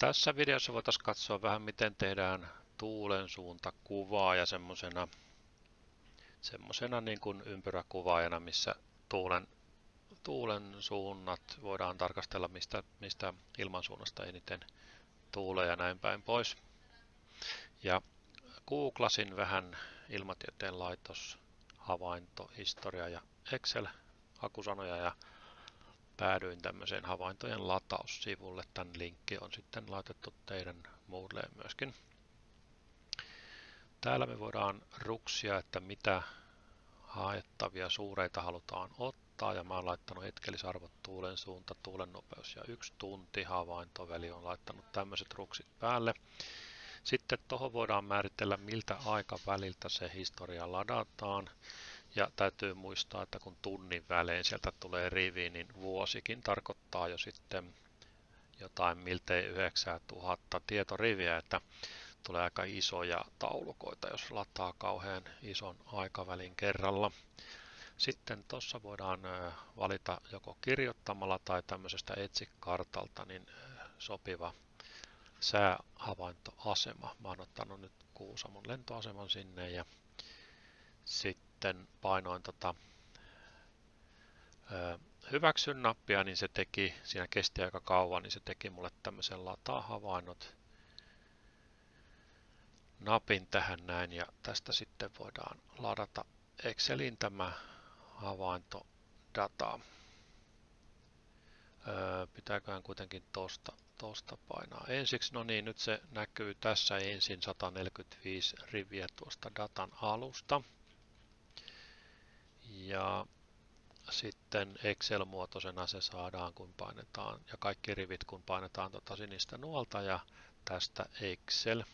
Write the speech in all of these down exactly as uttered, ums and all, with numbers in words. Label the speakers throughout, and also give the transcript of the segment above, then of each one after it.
Speaker 1: Tässä videossa voitaisiin katsoa vähän miten tehdään tuulen suuntakuvaa ja semmosena semmosena niin kuin ympyräkuvaajana, missä tuulen, tuulen suunnat voidaan tarkastella mistä, mistä ilmansuunnasta eniten tuulee ja näin päin pois. Ja googlasin vähän ilmatieteen laitos, havainto, historia ja Excel hakusanoja ja päädyin tämmöiseen havaintojen lataussivulle. Tämän linkki on sitten laitettu teidän Moodleen myöskin. Täällä me voidaan ruksia, että mitä haettavia suureita halutaan ottaa. Ja mä oon laittanut hetkellisarvot, tuulen suunta, tuulen nopeus ja yksi tunti. Havaintoväli on laittanut tämmöiset ruksit päälle. Sitten tuohon voidaan määritellä, miltä aikaväliltä se historia ladataan. Ja täytyy muistaa, että kun tunnin välein sieltä tulee rivi, niin vuosikin tarkoittaa jo sitten jotain miltei yhdeksäntuhatta tietoriviä, että tulee aika isoja taulukoita, jos lataa kauhean ison aikavälin kerralla. Sitten tuossa voidaan valita joko kirjoittamalla tai tämmöisestä etsikartalta niin sopiva säähavaintoasema. Mä oon ottanut nyt Kuusamon lentoaseman sinne ja sitten painoin tota, ö, hyväksyn nappia, niin se teki, siinä kesti aika kauan, niin se teki mulle tämmöisen lataa havainnot napin tähän näin ja tästä sitten voidaan ladata Exceliin tämä havaintodata. Öö, pitääköhän kuitenkin tosta, tosta painaa ensiksi. No niin, nyt se näkyy tässä ensin sata neljäkymmentäviisi riviä tuosta datan alusta. Ja sitten Excel-muotoisena se saadaan kun painetaan, ja kaikki rivit kun painetaan tuota sinistä nuolta ja tästä Excel.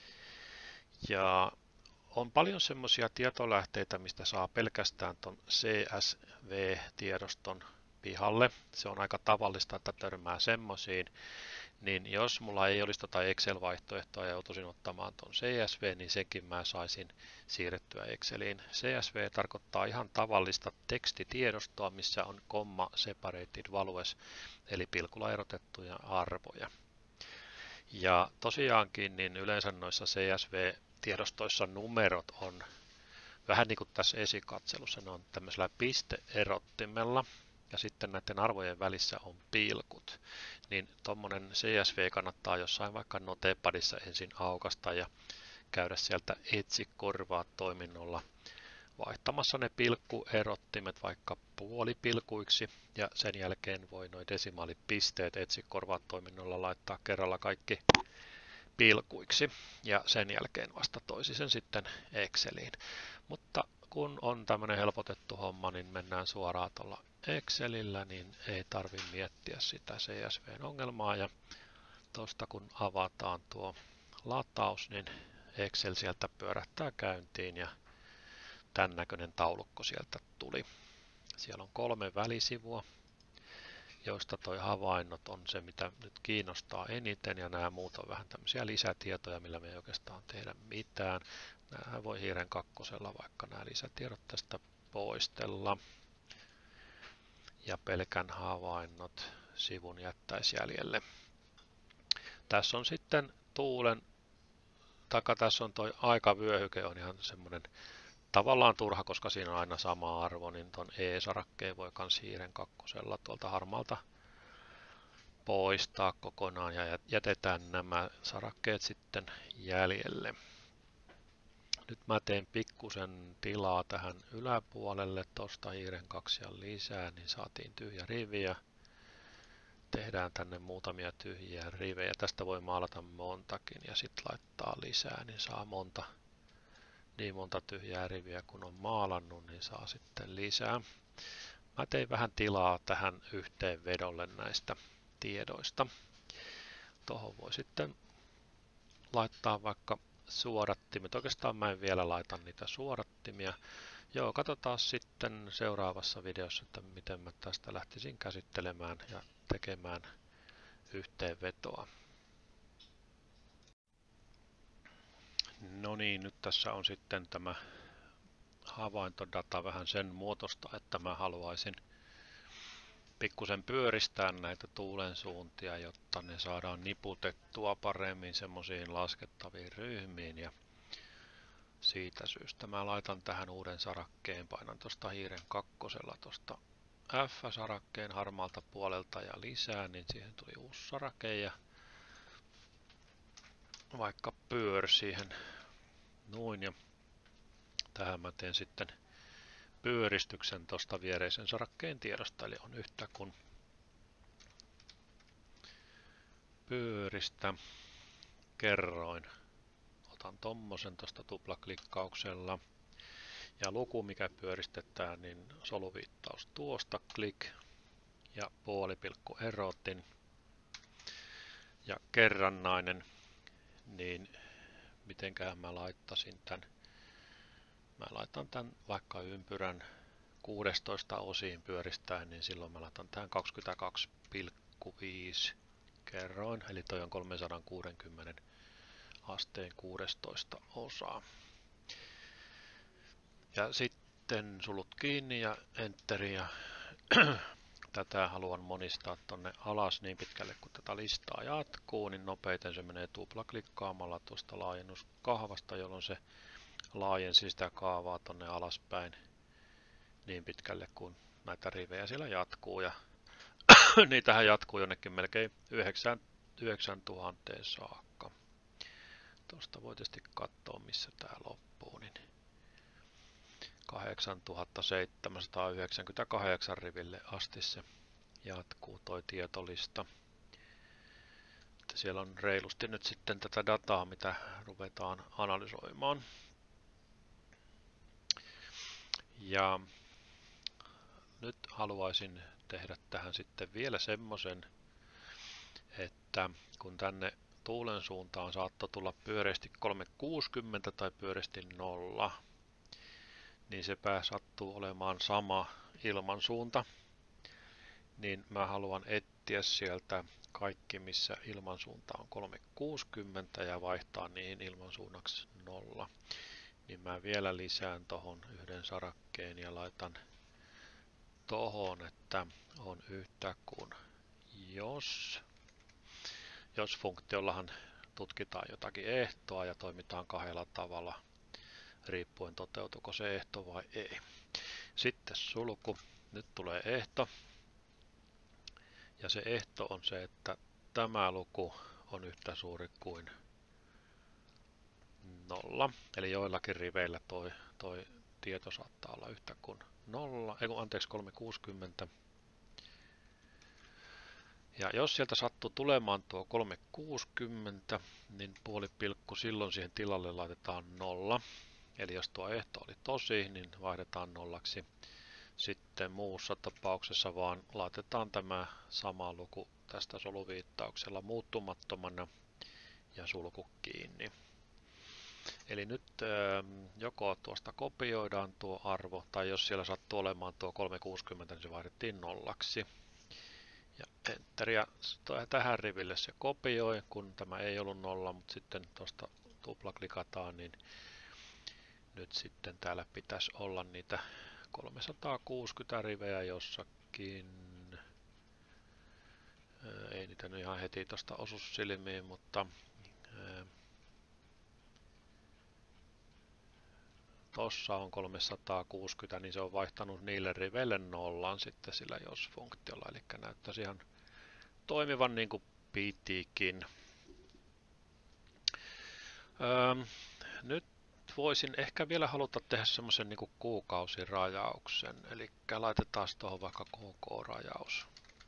Speaker 1: Ja on paljon semmoisia tietolähteitä, mistä saa pelkästään ton C S V-tiedoston pihalle. Se on aika tavallista, että törmää semmosiin. Niin jos mulla ei olisi tota Excel-vaihtoehtoa ja joutuisin ottamaan ton C S V, niin senkin mä saisin siirrettyä Exceliin. C S V tarkoittaa ihan tavallista tekstitiedostoa, missä on comma separated values, eli pilkulla erotettuja arvoja. Ja tosiaankin niin yleensä noissa C S V-tiedostoissa numerot on vähän niin kuin tässä esikatselussa, ne on tämmöisellä pisteerottimella ja sitten näiden arvojen välissä on pilkut. Niin tuommoinen C S V kannattaa jossain vaikka Notepadissa ensin aukasta ja käydä sieltä etsi korvaa toiminnolla vaihtamassa ne pilkkuerottimet vaikka puolipilkuiksi ja sen jälkeen voi noin desimaalipisteet etsi korvaa toiminnolla laittaa kerralla kaikki pilkuiksi ja sen jälkeen vasta toisi sen sitten Exceliin. Mutta kun on tämmöinen helpotettu homma, niin mennään suoraan tuolla Excelillä, niin ei tarvitse miettiä sitä C S V:n ongelmaa ja tuosta kun avataan tuo lataus, niin Excel sieltä pyörähtää käyntiin ja tämän näköinen taulukko sieltä tuli. Siellä on kolme välisivua, joista toi havainnot on se, mitä nyt kiinnostaa eniten, ja nämä muut on vähän tämmöisiä lisätietoja, millä me ei oikeastaan tehdä mitään. Nämä voi hiiren kakkosella vaikka nämä lisätiedot tästä poistella, ja pelkän havainnot sivun jättäisi jäljelle. Tässä on sitten tuulen, taka tässä on toi aikavyöhyke, on ihan semmoinen tavallaan turha, koska siinä on aina sama arvo, niin tuon E-sarakkeen voi kans hiiren kakkosella tuolta harmaalta poistaa kokonaan ja jätetään nämä sarakkeet sitten jäljelle. Nyt mä teen pikkusen tilaa tähän yläpuolelle, tosta hiiren kaksi ja lisää, niin saatiin tyhjä rivi ja tehdään tänne muutamia tyhjiä rivejä. Tästä voi maalata montakin ja sitten laittaa lisää, niin saa monta. Niin monta tyhjää riviä kun on maalannut, niin saa sitten lisää. Mä tein vähän tilaa tähän yhteenvedolle näistä tiedoista. Tuohon voi sitten laittaa vaikka suodattimet. Oikeastaan mä en vielä laita niitä suodattimia. Joo, katsotaan sitten seuraavassa videossa, että miten mä tästä lähtisin käsittelemään ja tekemään yhteenvetoa. No niin, nyt tässä on sitten tämä havaintodata vähän sen muotoista, että mä haluaisin pikkusen pyöristää näitä tuulen suuntia, jotta ne saadaan niputettua paremmin semmoisiin laskettaviin ryhmiin. Ja siitä syystä mä laitan tähän uuden sarakkeen, painan tuosta hiiren kakkosella tuosta F-sarakkeen harmaalta puolelta ja lisää, niin siihen tuli uusi sarake ja vaikka pyör siihen noin, ja tähän mä teen sitten pyöristyksen tuosta viereisen sarakkeen tiedosta, eli on yhtä kun pyöristä kerroin. Otan tommosen tuosta tuplaklikkauksella. Ja luku, mikä pyöristetään, niin soluviittaus tuosta, klik ja puolipilkku erotin. Ja kerrannainen, niin mitenköhän mä laittaisin tän. Mä laitan tän vaikka ympyrän kuusitoista osiin pyöristäen, niin silloin mä laitan tähän kaksikymmentäkaksi pilkku viisi kerroin, eli toi on kolmesataakuusikymmentä asteen kuusitoista osaa. Ja sitten sulut kiinni ja enteri, ja tätä haluan monistaa tonne alas niin pitkälle kun tätä listaa jatkuu, niin nopeiten se menee tuplaklikkaamalla tuosta laajennuskahvasta, jolloin se laajensi sitä kaavaa tonne alaspäin niin pitkälle kun näitä rivejä siellä jatkuu, ja niitähän jatkuu jonnekin melkein yhdeksäntuhatta saakka. Tuosta voi tietysti katsoa missä tää loppuu, niin kahdeksantuhattaseitsemänsataayhdeksänkymmentäkahdeksan riville asti se jatkuu toi tietolista. Että siellä on reilusti nyt sitten tätä dataa, mitä ruvetaan analysoimaan. Ja nyt haluaisin tehdä tähän sitten vielä semmosen, että kun tänne tuulen suuntaan saattoi tulla pyöreästi kolmesataakuusikymmentä tai pyöreästi nolla, niin se pää sattuu olemaan sama ilmansuunta, niin mä haluan etsiä sieltä kaikki, missä ilmansuunta on kolmesataakuusikymmentä ja vaihtaa niihin ilmansuunnaksi nolla. Niin mä vielä lisään tohon yhden sarakkeen ja laitan tohon, että on yhtä kuin jos. Jos funktiollahan tutkitaan jotakin ehtoa ja toimitaan kahdella tavalla, riippuen toteutuuko se ehto vai ei. Sitten sulku. Nyt tulee ehto. Ja se ehto on se, että tämä luku on yhtä suuri kuin nolla. Eli joillakin riveillä toi, toi tieto saattaa olla yhtä kuin nolla, ei kun anteeksi kolmesataakuusikymmentä. Ja jos sieltä sattuu tulemaan tuo kolmesataakuusikymmentä, niin puoli pilkku silloin siihen tilalle laitetaan nolla. Eli jos tuo ehto oli tosi, niin vaihdetaan nollaksi. Sitten muussa tapauksessa vaan laitetaan tämä sama luku tästä soluviittauksella muuttumattomana ja sulku kiinni. Eli nyt joko tuosta kopioidaan tuo arvo, tai jos siellä sattuu olemaan tuo kolmesataakuusikymmentä, niin se vaihdettiin nollaksi. Ja enter, ja tähän riville se kopioi, kun tämä ei ollut nolla, mutta sitten tuosta tuplaklikataan, niin nyt sitten täällä pitäisi olla niitä kolmesataakuusikymmentä rivejä jossakin. Ei niitä nyt ihan heti tuosta osu silmiin, mutta tossa on kolmesataakuusikymmentä, niin se on vaihtanut niille riveille nollan sitten sillä jos-funktiolla, eli näyttäisi ihan toimivan niin kuin pitikin. Öö, nyt voisin ehkä vielä haluta tehdä semmoisen niin kuin kuukausirajauksen, eli laitetaan tuohon vaikka K K-rajaus.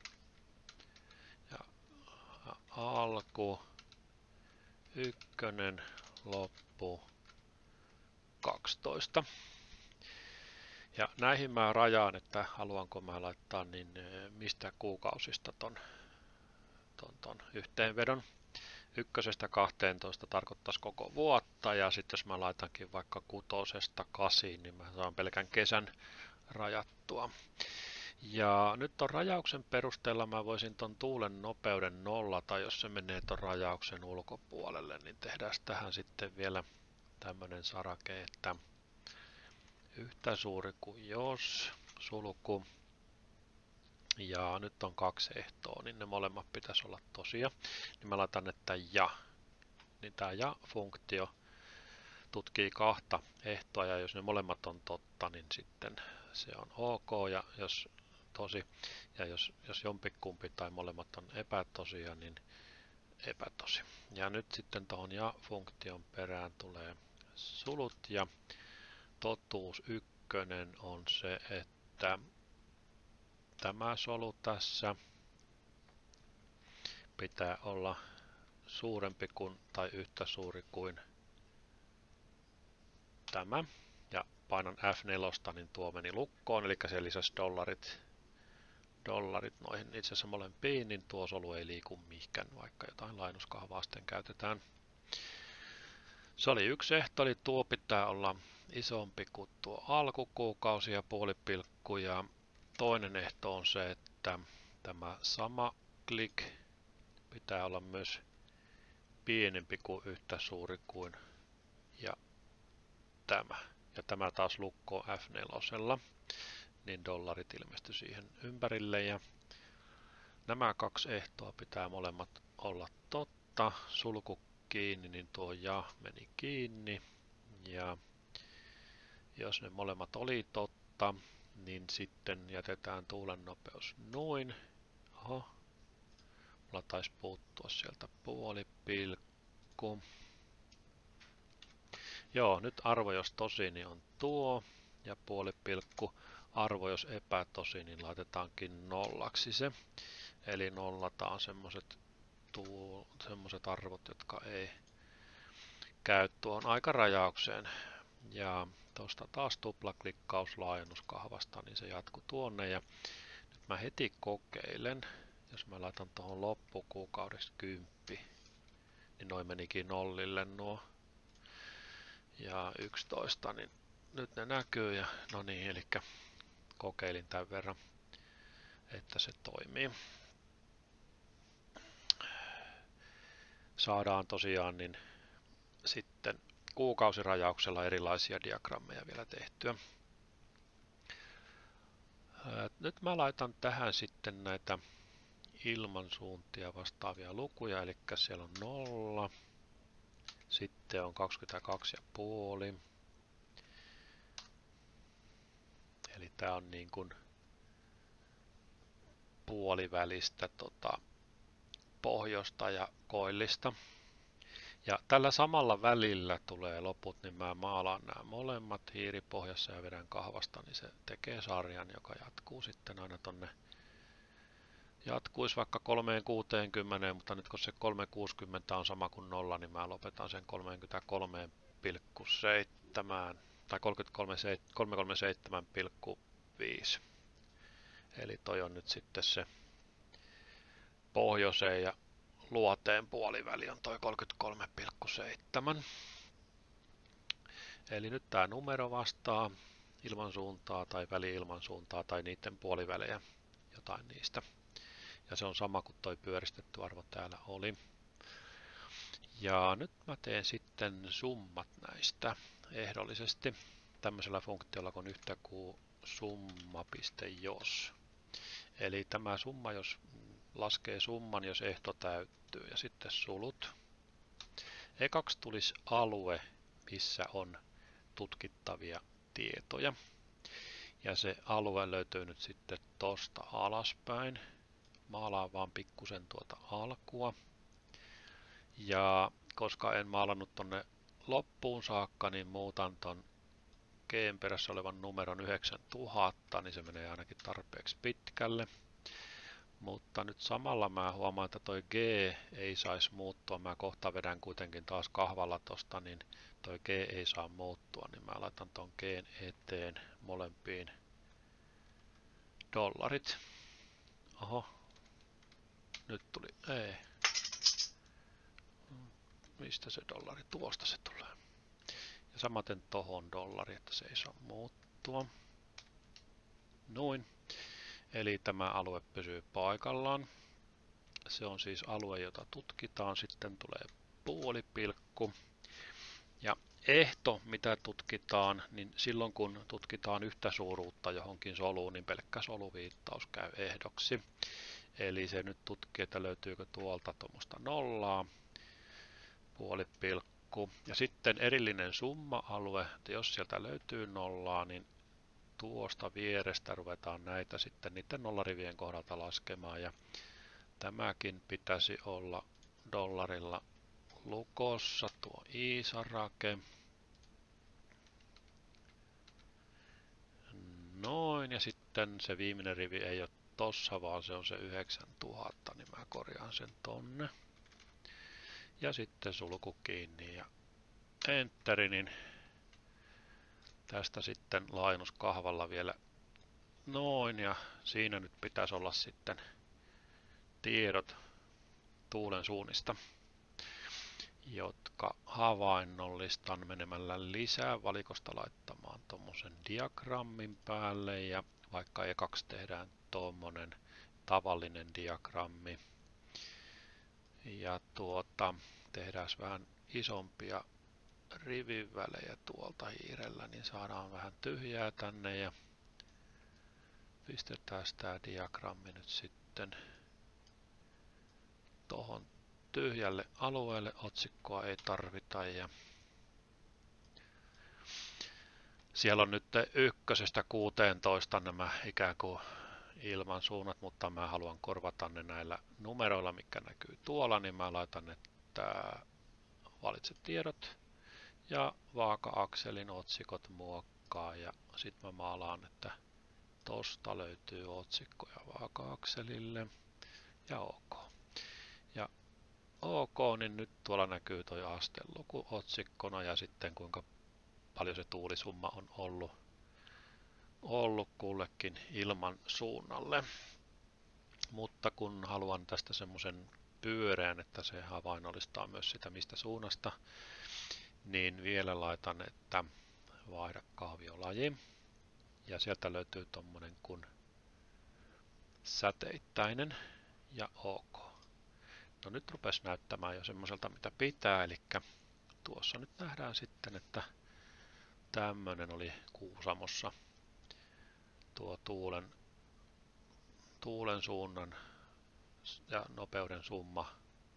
Speaker 1: Ja alku, ykkönen, loppu, kaksitoista. Ja näihin mä rajaan, että haluanko mä laittaa niin mistä kuukausista ton, ton, ton yhteenvedon. Ykkösestä kahteentoista tarkoittaisi koko vuotta, ja sitten jos mä laitankin vaikka kutosesta kasiin, niin mä saan pelkän kesän rajattua. Ja nyt ton rajauksen perusteella mä voisin ton tuulen nopeuden nollata, jos se menee ton rajauksen ulkopuolelle, niin tehdään tähän sitten vielä tämmönen sarake, että yhtä suuri kuin jos, sulku, ja nyt on kaksi ehtoa, niin ne molemmat pitäisi olla tosia. Niin mä laitan, että ja, niin tämä ja-funktio tutkii kahta ehtoa, ja jos ne molemmat on totta, niin sitten se on ok, ja jos tosi, ja jos, jos jompikumpi tai molemmat on epätosia, niin epätosi. Ja nyt sitten tuohon ja-funktion perään tulee sulut, ja totuus ykkönen on se, että tämä solu tässä pitää olla suurempi kuin tai yhtä suuri kuin tämä. Ja painan F neljä, niin tuo meni lukkoon, eli se lisäsi dollarit, dollarit noihin itse asiassa molempiin, niin tuo solu ei liiku mihinkään, vaikka jotain lainauskahvaa sitten käytetään. Se oli yksi ehto, eli tuo pitää olla isompi kuin tuo alkukuukausi ja puolipilkku. Ja toinen ehto on se, että tämä sama click pitää olla myös pienempi kuin yhtä suuri kuin ja tämä. Ja tämä taas lukkoo F neljä, niin dollarit ilmestyi siihen ympärille. Ja nämä kaksi ehtoa pitää molemmat olla totta. Sulku kiinni, niin tuo ja meni kiinni. Ja jos ne molemmat oli totta, niin sitten jätetään tuulen nopeus noin. Oho. Mulla taisi puuttua sieltä puolipilkku. Joo, nyt arvo jos tosi, niin on tuo. Ja puolipilkku. Arvo jos epätosi, niin laitetaankin nollaksi se. Eli nollataan semmoset, tuo, semmoset arvot, jotka ei käy tuohon aikarajaukseen. Ja tuosta taas tuplaklikkaus laajennuskahvasta, niin se jatkuu tuonne. Ja nyt mä heti kokeilen, jos mä laitan tuohon loppukuukaudeksi kymppi, niin noin menikin nollille nuo. Ja yksitoista, niin nyt ne näkyy. Ja no niin, eli kokeilin tämän verran, että se toimii. Saadaan tosiaan niin sitten kuukausirajauksella erilaisia diagrammeja vielä tehtyä. Nyt mä laitan tähän sitten näitä ilmansuuntia vastaavia lukuja, eli siellä on nolla, sitten on kaksikymmentäkaksi pilkku viisi, eli tää on niin kuin puolivälistä tota, pohjoista ja koillista. Ja tällä samalla välillä tulee loput, niin mä maalaan nämä molemmat hiiripohjassa ja vedän kahvasta, niin se tekee sarjan, joka jatkuu sitten aina tonne, jatkuisi vaikka kolmesataakuusikymmentä, mutta nyt kun se kolmesataakuusikymmentä on sama kuin nolla, niin mä lopetan sen kolmekymmentäkolme pilkku seitsemän tai kolmekymmentäkolme pilkku viisi. Eli toi on nyt sitten se pohjoiseen ja luoteen puoliväli on toi kolmekymmentäkolme pilkku seitsemän. Eli nyt tämä numero vastaa ilmansuuntaa tai väli-ilmansuuntaa tai niiden puolivälejä, jotain niistä. Ja se on sama kuin toi pyöristetty arvo täällä oli. Ja nyt mä teen sitten summat näistä ehdollisesti tämmöisellä funktiolla kuin yhtä kuin summa.jos. Eli tämä summa, jos laskee summan, jos ehto täyttyy, ja sitten sulut. Ekaksi tulisi alue, missä on tutkittavia tietoja. Ja se alue löytyy nyt sitten tosta alaspäin. Maalaan vaan pikkusen tuota alkua. Ja koska en maalannut tonne loppuun saakka, niin muutan ton G:n perässä olevan numeron yhdeksäntuhatta, niin se menee ainakin tarpeeksi pitkälle. Mutta nyt samalla mä huomaan, että toi G ei saisi muuttua. Mä kohta vedän kuitenkin taas kahvalla tosta, niin toi G ei saa muuttua. Niin mä laitan ton G:n eteen molempiin dollarit. Oho. Nyt tuli. Ei. Mistä se dollari? Tuosta se tulee. Ja samaten tohon dollari, että se ei saa muuttua. Noin. Eli tämä alue pysyy paikallaan. Se on siis alue, jota tutkitaan. Sitten tulee puolipilkku. Ja ehto, mitä tutkitaan, niin silloin kun tutkitaan yhtä suuruutta johonkin soluun, niin pelkkä soluviittaus käy ehdoksi. Eli se nyt tutkii, että löytyykö tuolta tuommoista nollaa, puolipilkku. Ja sitten erillinen summa-alue, että jos sieltä löytyy nollaa, niin tuosta vierestä ruvetaan näitä sitten niiden nollarivien kohdalta laskemaan. Ja tämäkin pitäisi olla dollarilla lukossa, tuo Iisarake. Noin, ja sitten se viimeinen rivi ei ole tossa, vaan se on se yhdeksäntuhatta, niin mä korjaan sen tonne. Ja sitten sulku kiinni ja enteri, niin tästä sitten laajennuskahvalla vielä noin, ja siinä nyt pitäisi olla sitten tiedot tuulen suunnista, jotka havainnollistan menemällä lisää valikosta laittamaan tuommoisen diagrammin päälle, ja vaikka ekaksi tehdään tuommoinen tavallinen diagrammi ja tuota, tehdään vähän isompia rivivälejä tuolta hiirellä, niin saadaan vähän tyhjää tänne ja pistetään tämä diagrammi nyt sitten tuohon tyhjälle alueelle, otsikkoa ei tarvita ja siellä on nyt ykkösestä kuuteentoista nämä ikään kuin ilman suunnat, mutta mä haluan korvata ne näillä numeroilla, mikä näkyy tuolla, niin mä laitan, että valitse tiedot ja vaaka-akselin otsikot muokkaa ja sitten mä maalaan, että tosta löytyy otsikkoja vaaka-akselille ja OK. Ja OK, niin nyt tuolla näkyy toi asteluku otsikkona ja sitten kuinka paljon se tuulisumma on ollut, ollut kullekin ilman suunnalle. Mutta kun haluan tästä semmoisen pyöreän, että se havainnollistaa myös sitä mistä suunnasta, niin vielä laitan, että vaihda kahviolaji. Ja sieltä löytyy tommonen kuin säteittäinen ja OK. No nyt rupes näyttämään jo semmoiselta mitä pitää, eli tuossa nyt nähdään sitten, että tämmönen oli Kuusamossa tuo tuulen, tuulen suunnan ja nopeuden summa,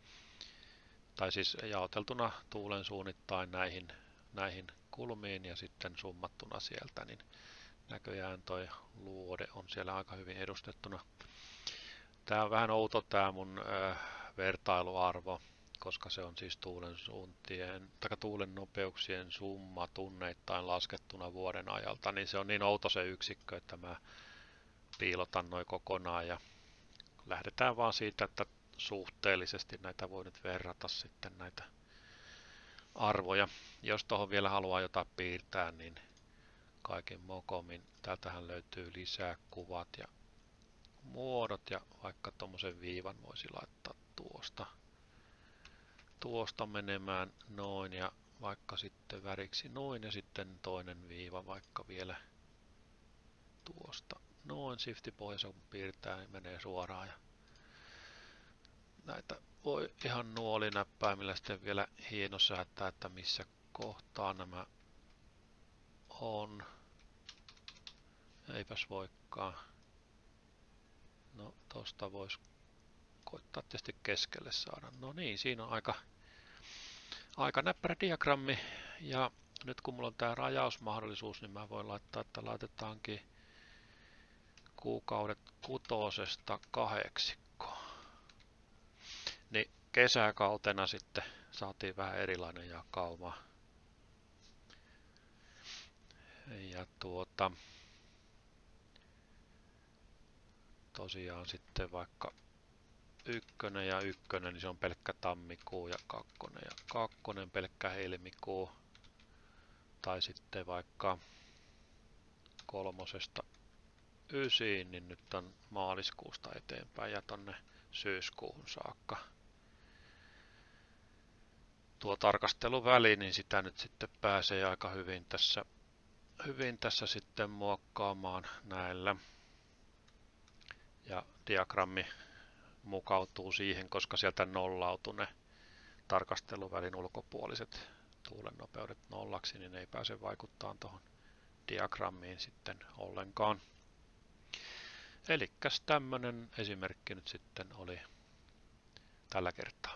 Speaker 1: tai siis jaoteltuna tuulen suunnittain näihin, näihin kulmiin ja sitten summattuna sieltä, niin näköjään toi luode on siellä aika hyvin edustettuna. Tää on vähän outo tää mun äh, vertailuarvo, koska se on siis tuulen suuntien, tai tuulen nopeuksien summa tunneittain laskettuna vuoden ajalta, niin se on niin outo se yksikkö, että mä piilotan noin kokonaan ja lähdetään vaan siitä, että suhteellisesti näitä voi nyt verrata sitten näitä arvoja. Jos tuohon vielä haluaa jotain piirtää, niin kaiken mokomin. Täältähän löytyy lisää kuvat ja muodot ja vaikka tuommoisen viivan voisi laittaa tuosta, tuosta menemään noin ja vaikka sitten väriksi noin ja sitten toinen viiva vaikka vielä tuosta noin. Shiftipohjassa kun piirtää, niin menee suoraan ja näitä voi ihan nuolinäppäimillä sitten vielä hienosäätää, että missä kohtaa nämä on. Eipäs voikaan. No tosta voisi koittaa tietysti keskelle saada. No niin, siinä on aika, aika näppärä diagrammi. Ja nyt kun mulla on tää rajausmahdollisuus, niin mä voin laittaa, että laitetaankin kuukaudet kutosesta kahdeksikkoon. Niin kesäkautena sitten saatiin vähän erilainen jakauma. Ja tuota tosiaan sitten vaikka ykkönen ja ykkönen, niin se on pelkkä tammikuu ja kakkonen ja kakkonen pelkkä helmikuu. Tai sitten vaikka kolmosesta ysiin, niin nyt on maaliskuusta eteenpäin ja tonne syyskuuhun saakka. Tuo tarkasteluväli, niin sitä nyt sitten pääsee aika hyvin tässä, hyvin tässä sitten muokkaamaan näillä. Ja diagrammi mukautuu siihen, koska sieltä nollautuu ne tarkasteluvälin ulkopuoliset tuulen nopeudet nollaksi, niin ei pääse vaikuttamaan tuohon diagrammiin sitten ollenkaan. Elikkäs tämmönen esimerkki nyt sitten oli tällä kertaa.